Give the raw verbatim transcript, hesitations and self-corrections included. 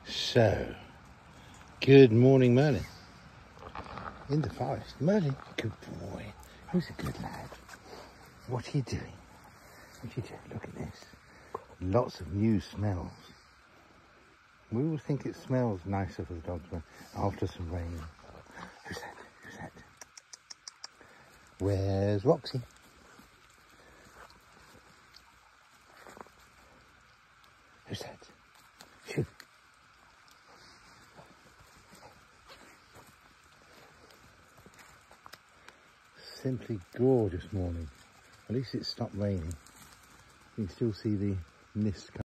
So, good morning, Merlin. In the forest. Merlin, good boy. Who's a good lad? What are you doing? What are you doing? Look at this. Lots of new smells. We always think it smells nicer for the dogs when after some rain. Who's that? Who's that? Where's Roxy? Who's that? Phew. Simply gorgeous morning. At least it stopped raining. You can still see the mist coming.